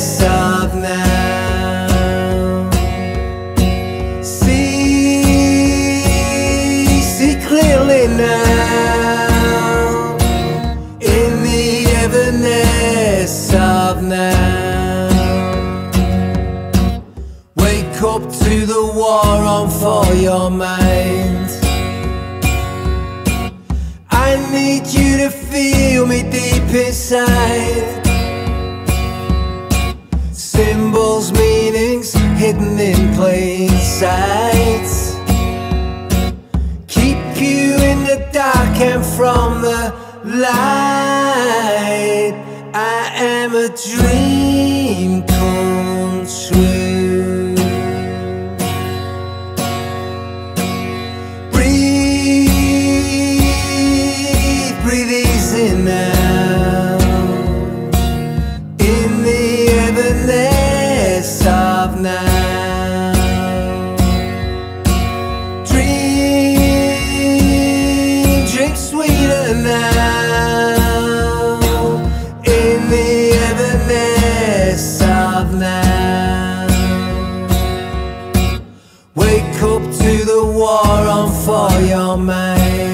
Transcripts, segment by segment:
evenness of now. See clearly now, in the evenness of now. Wake up to the war on for your mind. I need you to feel me deep inside. Symbols, meanings hidden in plain sight. Keep you in the dark and from the light. I am a dream come true. Breathe easy now, in the evenness of now. Drink sweeter now, in the evenness of now. Wake up to the war on for your mind.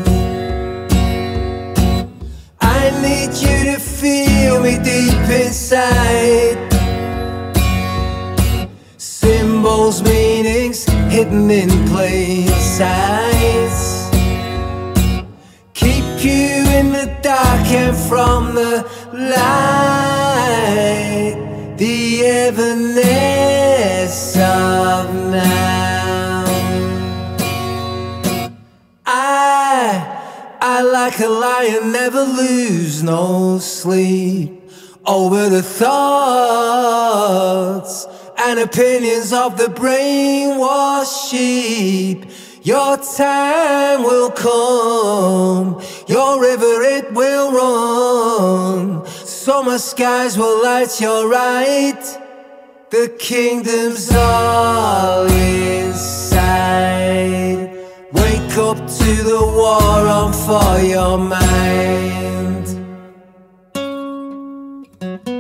I need you to feel me deep inside. Symbols, meanings hidden in plain sight. Keep you in the dark and from the light. The evenness of now. I like a lion, never lose no sleep over the thoughts and opinions of the brainwashed sheep. Your time will come, your river it will run. Summer skies will light your right. The kingdom's all inside. Wake up to the war on for your mind.